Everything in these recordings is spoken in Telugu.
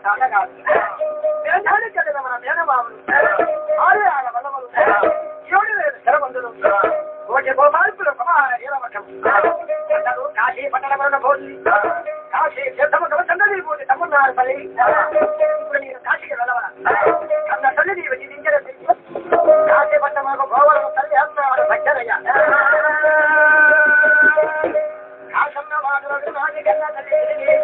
కాదు వేదానికి మన మేనబాబులు 6 వల్లవలు 7,000 శరబంధులు కోటి గోపాల్పులు కుమారమఠం అందరూ కాశీ పట్టణంలో పోసి కాశీ తీర్థముఖం చంద్రని పోటీ తమ్మున్నారు పల్లి ఇప్పుడు నేను కాశీకి వెళ్ళవా అన్న తల్లి నీవు జీవించిన కాశీ పట్టణంలో గోవరం తల్లి అన్నాడు భక్తరయ్య కాశన్న మాటలు నాటి కన్నా తల్లి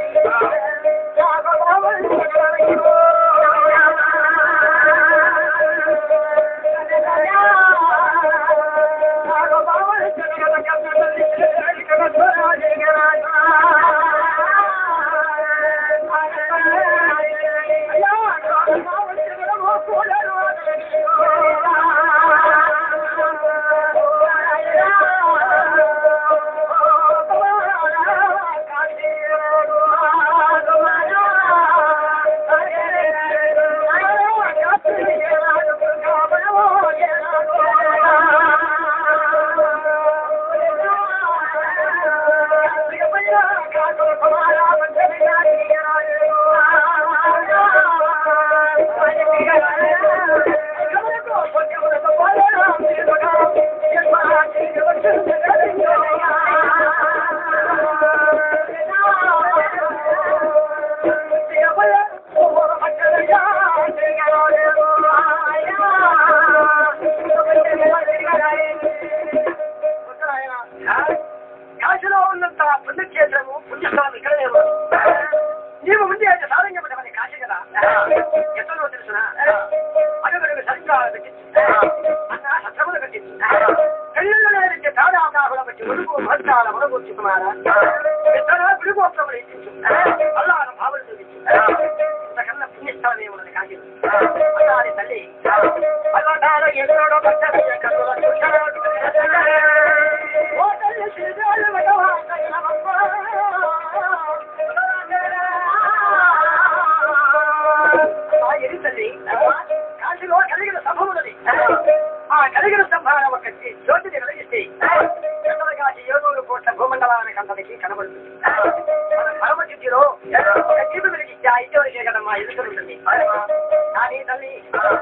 కాశీలో ఉన్నంత పుణ్యక్షేత్రము పుణ్యస్థలం ఇక్కడ లేవు నీవు ముందే అయితే సాధంగా కాశీ కదా ఎక్కడో తెలుసునా అడుగడుగు సరిగ్గా పెట్టించు అన్న సత్రములు పెట్టించు పెళ్ళిళ్ళు లేదంటే తాడాహుల బట్టి ముడుగు భద్రాల మునగొచ్చు కుమారా గుడిగోత్రములు ఇచ్చించు అల్లాన భావులు చూపించు ఇంతకన్నా పుణ్యస్థలం ఏమున్నది కాశీ అల్లాని తల్లి అల్లాటాల ఎదురోడో భక్తరయ్య కన్నుల చూశాడు కాశీలో కలిగిన సభములని ఆ కలిగిన సభ ఒక జ్యోతిని వెలిగిస్తే కాశీ 700 కోట్ల భూమండలానికి అంతటికి కనబడుతుంది మన పరమచిత్తిలో ఒక జీవి వెలిగిస్తే ఆ ఇద్దరికి కదమ్మా ఎదుగుతుంది కానీ తల్లి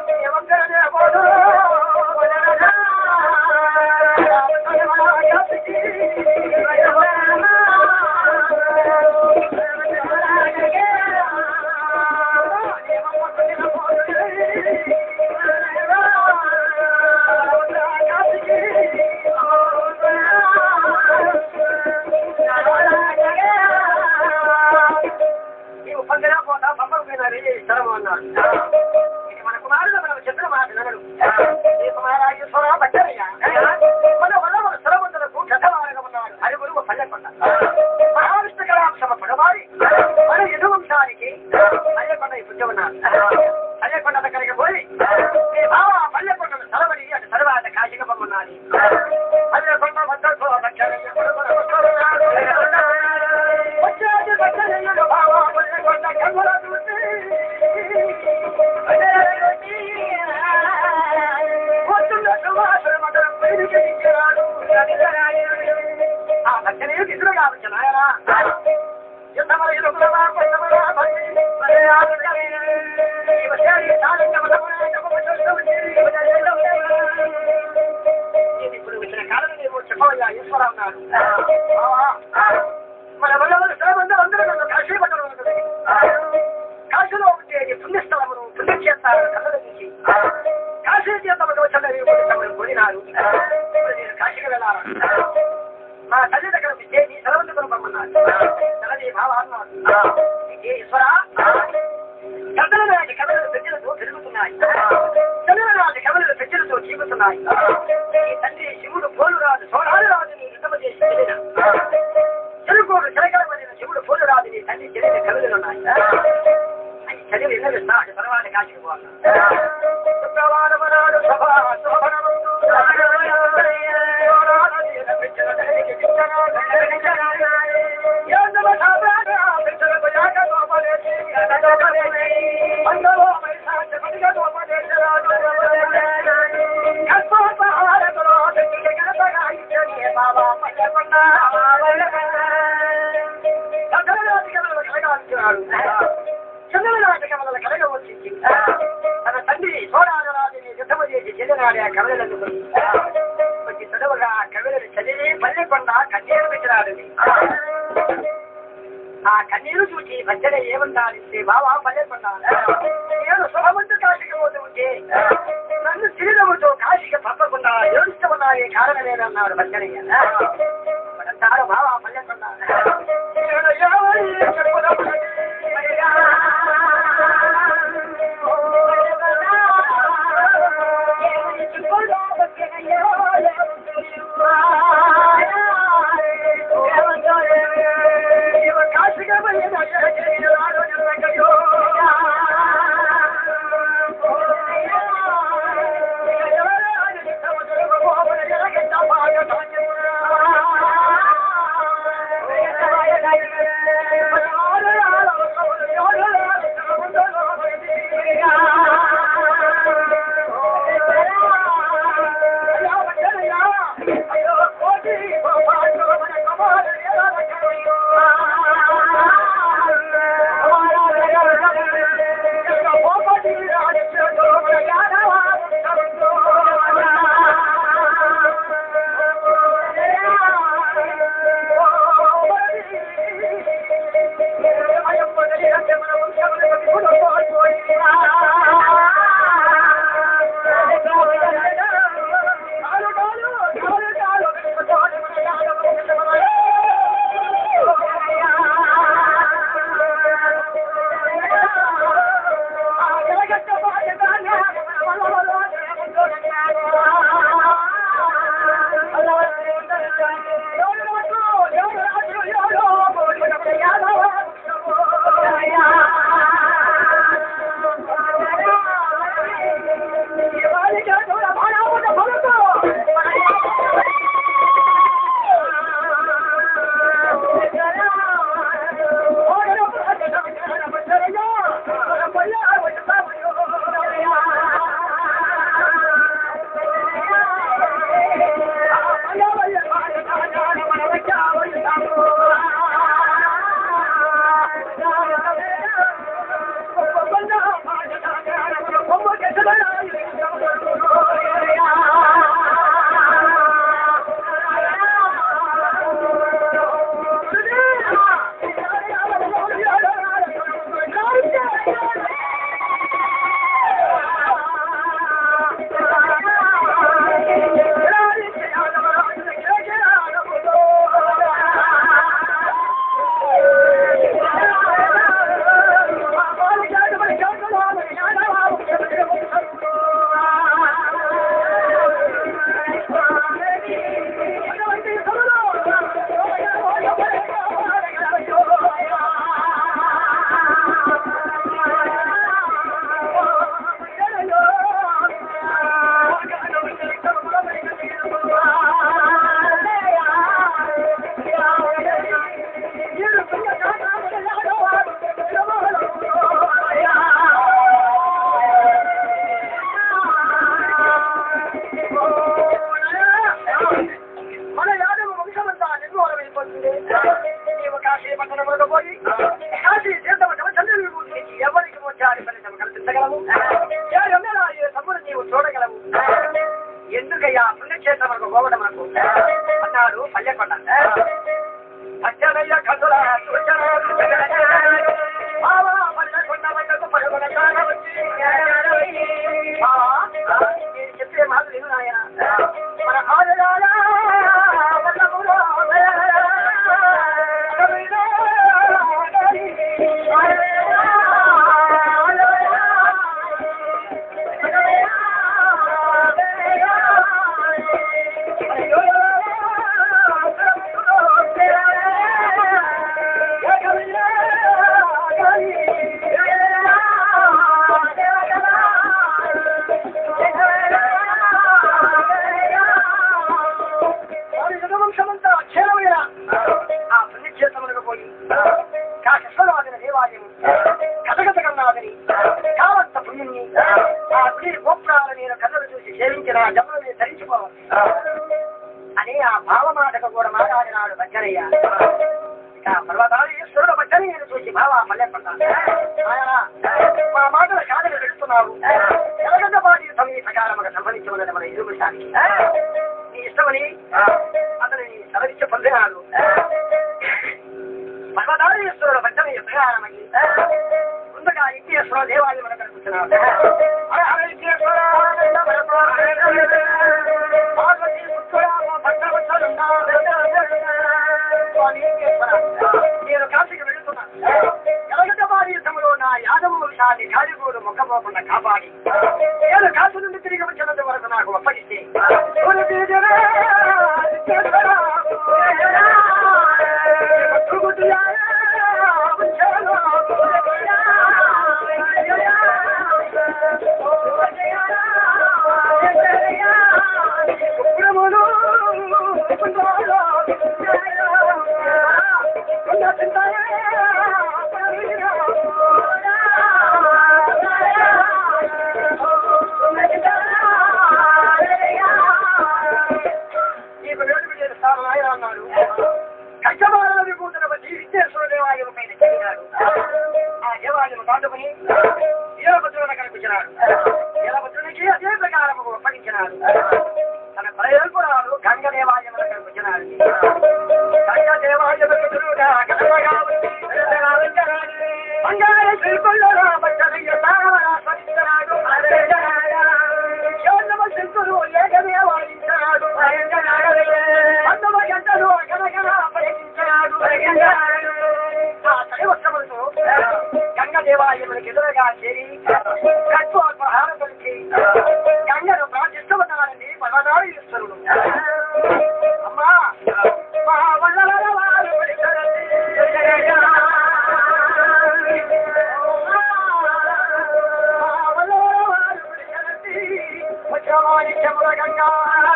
ఇది మన కుమారుడు మనం చెప్పిన మాట వినడు ఈ కుమారాజేశ్వర భక్తరయ్య మన వల్ల మన సురవంతులకు గతవారగా ఉన్నాడు అది గురువు పల్లెకొండ మహావిష్ణు కళాంశమ పడవారి మన యదువంశానికి పల్లెకొండ ఇప్పుడు ఉన్నారు పల్లెకొండ దగ్గరికి పోయి ఈ బావ పల్లెకొండను సరవడి అటు తర్వాత కాశీగా పొమ్మన్నది పల్లెకొండ వద్దకు వచ్చేది భక్తరయ్యను బావ పల్లెకొండ కన్నుల ఆ భక్తనే ఇద్దరు కావచ్చు నాయనా ఇప్పుడు వచ్చిన కాలం చెప్పవయ్యా ఈశ్వర అన్నాడు మన వల్ల శ్రమందరూ కాశీ పట్టణం ఉంటుంది కాశీలో ఉండేది పుణ్యస్థలమును పుణ్యక్షేత్రాలను కథలకి కాశీ తీర్థములు వచ్చిన పోయినారు నేను కాశీకి వెళ్ళాలా మా తల్లి దగ్గర నీ సర్వంతులను పంపన్నాడు తనది భావ అన్నాడు ఈశ్వర కథల నాటి కథలు పెద్దలతో పెరుగుతున్నాయి చదువు నాటి కథలు పెద్దలతో జీవుతున్నాయి ఈ తండ్రి శివుడు పోలురాజు సోడాలు రాజుని యుద్ధము చేసి తెలియన చెరుకోడు చిరకలమైన శివుడు పోలురాజుని తండ్రి తెలియని కథలున్నాయి అని చదివి ఎన్నవిస్తా అటు తర్వాత కాశీకి పోవాలి శుక్రవారమనాడు సభ చంద్రనాటకం నాడు ఆ కవిలను కొంచెం చదువుగా కవిలను చదివి పల్లెకొండ కన్నీరు పెట్టినాడు. ఆ కన్నీరు చూసి మధ్యలో ఏమంటారంటే బాబా పల్లెకొండ నేను సుఖమంతా కాశీకి పోతూ ఉంటే నన్ను చిరునవ్వుతో కాశీకి పంపకుండా ఏడుస్తామన్నారే కారణమేనన్నాడు మధ్యనయ్య. అంటారు బాబా పల్లెకొండ ఎందుకయ్యా పుణ్యక్షేత్రం పోవడమకు అన్నాడు పల్లెకొండ. అచ్చనయ్య కథల చెప్పే మాట విను నాయన. మన అని ఆ భావమాటకు కూడా మాట్లాడినాడు బచ్చరయ్య. పర్వతాలు ఈశ్వరుడు బట్టని నేను చూసి బావా మళ్ళీ పడతాను ఆయన మా మాటల కాదని వెళుతున్నావు ఎలగడ్డ బాధి సమయ ప్రకారం సంబంధించి మన ఇరుమిషానికి నీ ఇష్టమని అతని సవరించి పొందినాడు పర్వతాలు ఈశ్వరుడు బట్టని ప్రకారమని ముందుగా ఇంకేశ్వర దేవాలయం మన కనిపిస్తున్నాడు నేను కాశీకి వెళుతున్నాను ఎలగడ్డవారి యుద్ధంలో నా యాదవ వంశాన్ని కాలిగూరు మొక్కపోకుండా కాపాడి నేను కాశీ నుండి తిరిగి వచ్చినంత వరకు నాకు అప్పగిస్తే దేవాలయములకు ఎదురుగా చేరి కట్టుహారం కలిసి గంగను ప్రార్థిస్తూ ఉన్నారండి పర్వతాలు ఈశ్వరుడు అమ్మా మా వల్ల వారు గంగా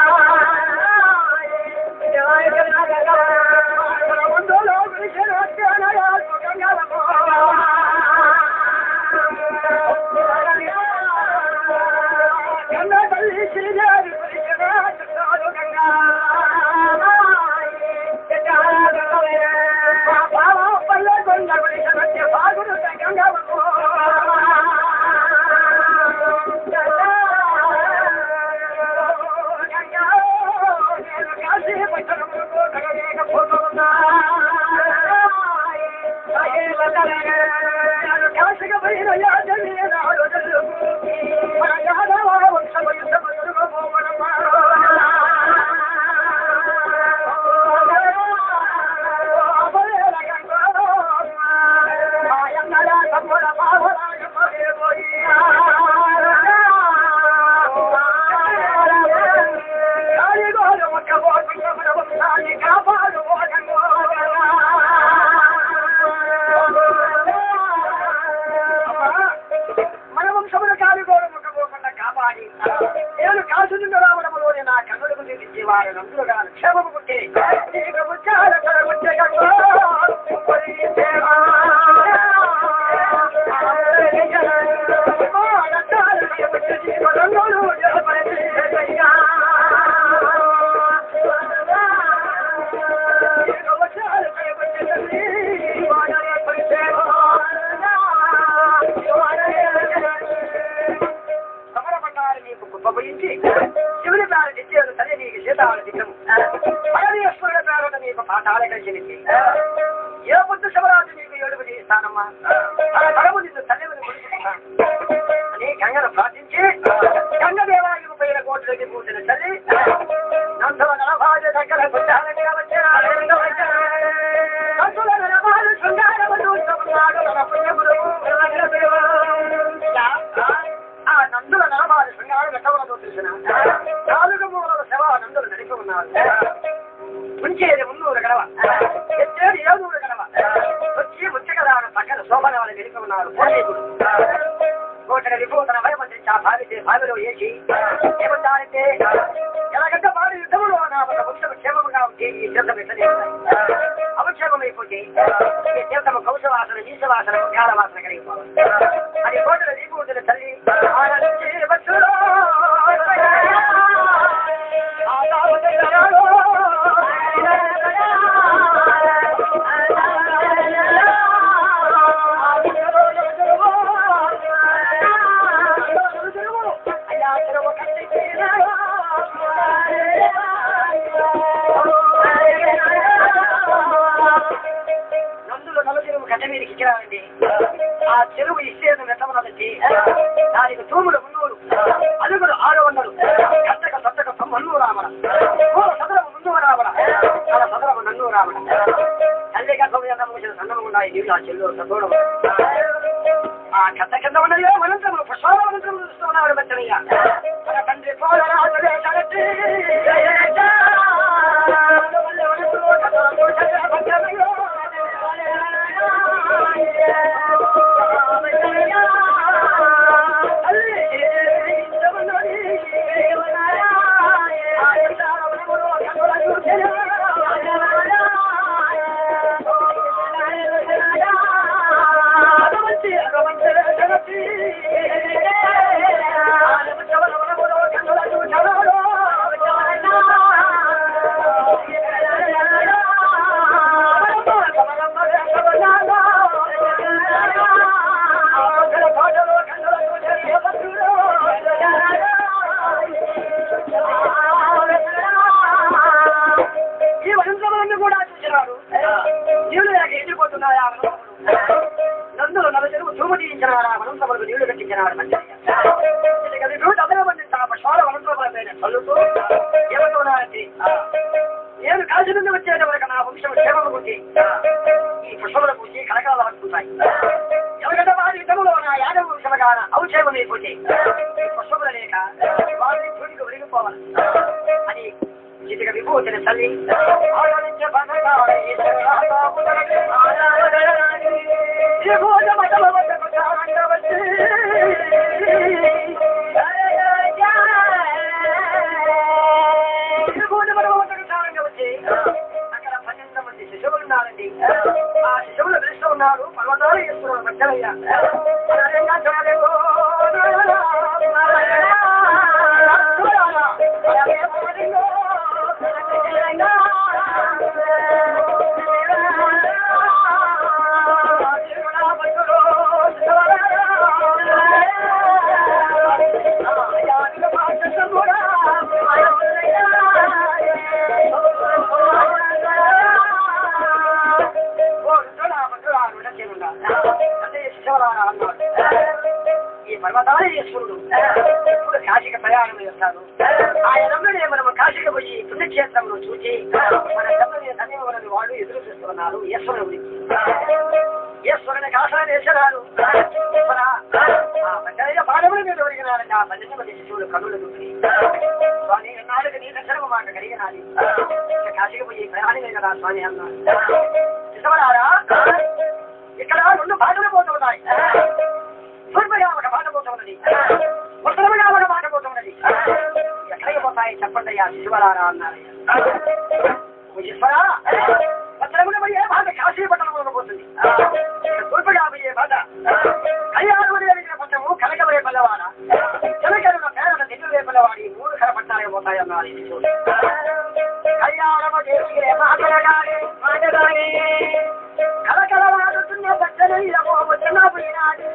నేను కాశీ నుండి రావడంలోనే నా కన్నులకు తీర్చి వారి నందులుగా క్షేమము పుట్టి శివుని పేరు తెచ్చేది తల్లి నీకు సీతావళి దిగ్గము పరమేశ్వరుల పేరుట నీకు పాఠాల కలిసి ఏ బుద్ధ శివరాజు నీకు ఏడుపు చేస్తానమ్మా తన తరము నిన్ను తల్లిని అని గంగను ప్రార్థించి గంగ దేవాలయం పైన కోటలోకి కూర్చుని తల్లి నందుల నలభాజ దగ్గర బుద్ధాలని నందుల నలభాజు శృంగారము చూస్తున్నాడు తన పుణ్యములు ఆ నందుల నలభాజు శృంగారం ఎక్కవలతో తెలిసిన నాలుగు మూలల శవ నందులు నడిపి ఉన్నారు ముంచేది 300 గడవ ఎత్తేది 700 గడవ వచ్చి ముచ్చగదాన పక్కన శోభనాలు గెలిపి ఉన్నారు కోటల విభూతన భయమంత్రించి ఆ భావితే భావిలో వేసి ఏమంటారంటే ఎలాగంటే వారి యుద్ధములో నా ఒక వంశం క్షేమముగా ఉంటే ఈ తీర్థం ఎట్లనే అవక్షేమమైపోతే ఈ తీర్థము కౌశవాసన ఈశవాసన కాలవాసన కలిగిపోవాలి అది కోటల విభూతుల తల్లి Thank you. వచ్చినారండి ఆ చెరువు ఇష్టేదం ఎత్తమన్నదండి దానికి తూములు 300 అలుగులు 600 గంటక సత్తక 300 రామణ సదరము 300 రామణ అలా సదరము 400 రామణ తల్లి గర్భం ఎంత మూసిన సన్నము ఉన్నాయి నీళ్ళు ఆ చెల్లు సదోడం ఆ కథ కింద ఉన్నది అనంతరము పుష్పాలంతరం చూస్తున్నాడు మెచ్చనయ్య మన తండ్రి పోలరాజులే కరెక్ట్ నందులు 4 చెరువు తూము తీయించినవాడు అనంతపురకు నీళ్లు కట్టించినవాడు మంచిగా పశ్వాల అనంతపురమైన చల్లుతూ ఏమంటున్నారంటే నేను కాశీ నుండి వచ్చేటవరకు నా వంశం క్షేమం పుట్టి ఈ పుష్పముల పూసి కలకాల పడుతున్నాయి ఎవరికంటే వారి విధములో నా యాదవ వంశమగాన ఔక్షేమం అయిపోతే పుష్పముల లేక వారిని చూడికి ఒరిగిపోవాలి అని చిటిక విభూతిని తల్లి అక్కడ 12 మంది శిశువులు ఉన్నారండి ఆ శిశువులు పిలుస్తూ ఉన్నారు పర్వతాలు చేస్తున్నారు మధ్యలయ్యా ఈ పర్వతాలేశ్వరుడు ఇప్పుడు కాశీకి ప్రయాణం చేస్తాడు ఆయనమ్మనే మనం కాశీకి పోయి పుణ్యక్షేత్రంలో చూసి మన ధన్యవాదాలు వాళ్ళు ఎదురు చూస్తున్నారు ఈశ్వరుడు గురించి ఈశ్వరుని కాశాన్ని వేసినారు పాదముల మీద ఒరిగినారండి ఆ 12 మంది శిశువులు కన్నులు చూసి స్వామి నాలుగు నీ దర్శనము మాట కలిగినాలి కాశీకి పోయి ప్రయాణమే కదా స్వామి అన్నారు శిశువులారా ఇక్కడ 2 బాటలు పోతున్నాయి సూర్యగా ఒక బాట పోతున్నది ఉత్తరముగా ఒక బాట పోతున్నది ఎక్కడికి పోతాయి చెప్పండి అయ్యా శిశువులారా అన్నారు ఈశ్వరా ఉత్తరముగా పోయే బాట కాశీ పట్టణంలో పోతుంది తూర్పుగా పోయే బాట కళ్యాణం పట్టము కనకమయ్యే పల్లవాడ చిలకరున్న పేరన నిన్ను రేపలవాడి 3 కర పట్టాలకి పోతాయన్నారు శిశువులు కళ్యాణము చేసే మాటలగానే కలకలవాడుతున్న బట్టలయ్యమో చిన్నపోయినాడు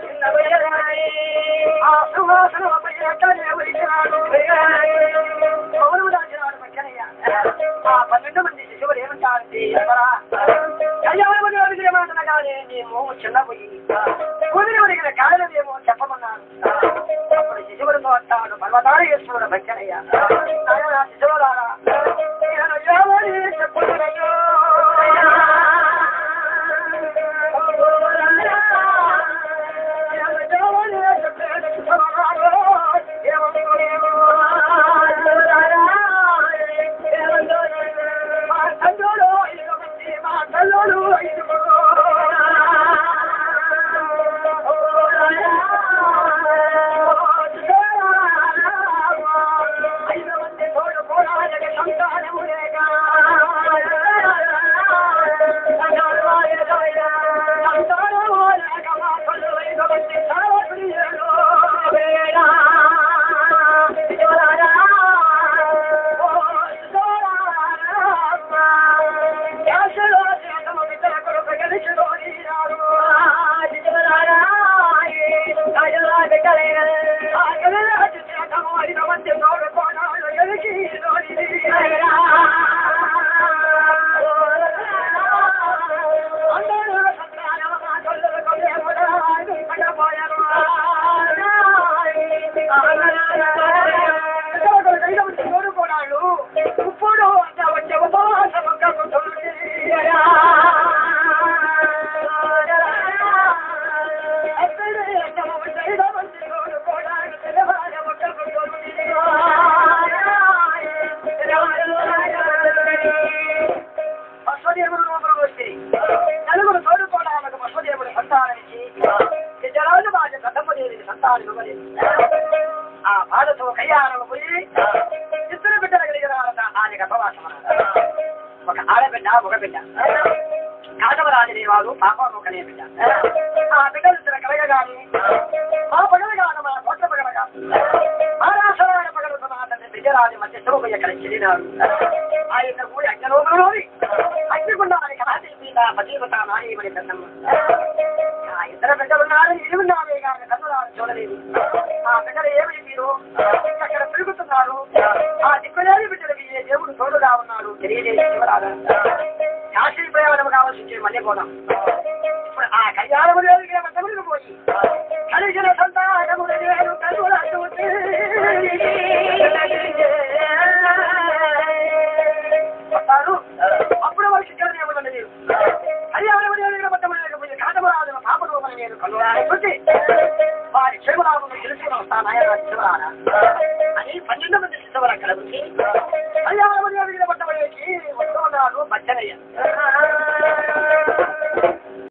ఆ సువాసనపై ఎక్కడే ఉరికినాడు పౌరులు దాచినాడు మధ్యనయ్య ఆ 12 మంది శిశువులు ఏమంటారంటే కళ్యాణమని ఒరిగిన మాటలగానే మేము చిన్నపోయి కూదిరి ఒరిగిన కారణమేమో చెప్పమన్నారు అప్పుడు శిశువులతో అంటాడు పర్వతాలేశ్వరుడు మధ్యనయ్య శిశువులారా చెప్పుతున్నాయో దేవికి సంతానం ఇవ్వలేదు. ఆ బాధతో కళ్యాణం పోయి ఇద్దరు బిడ్డలు కలిగిన ఆయన గర్భవాసం ఒక ఆడబిడ్డ ఒక బిడ్డ. కాటమరాజుదేవాడు పాపమొకనే బిడ్డ. ఆ బిడ్డలు ఇద్దరు కలగగాని మా పగలగాను మా గోత్ర పగలగా మహారాష్ట్రాల పగలు మా తండ్రి విజయరాజు మధ్య శివయ్య కలిసి చెల్లినాడు. ఆ యొక్క ఊరి అగ్నిలోకంలోని అగ్నిగుండానికి రాత్రి మీద పతివత నాయమని పెద్దమ్మ. ఆ ఇద్దరు బిడ్డలున్నారు, ఇరువున్నారే కానీ కన్నులారు చూడలేదు. ఆ బిడ్డలు ఏమిటి మీరు అక్కడ తిరుగుతున్నారు? ఆ దిక్కులేని బిడ్డలకి ఏ దేవుడు తోడుగా ఉన్నాడు తెలియలేదు. శివరాజు కాశీ ప్రయాణం కావాల్సి మళ్ళీ పోదాం. ఇప్పుడు ఆ కళ్యాణము దేవుడికి పోయి కలిసిన సంతానము నేను కలుగుతుంది. వస్తారు అప్పుడు వారి శిక్షణ దేవుడు మీరు కళ్యాణము దేవుడికి మొత్తమైనపోయి కాటమరాజుల పాపను నేను కలుగురాని చూసి వారి శివరామును తెలుసుకుని వస్తానాయన శివరాన అని 12 మంది శిశువులు అక్కడ వచ్చి కళ్యాణము దేవుడికి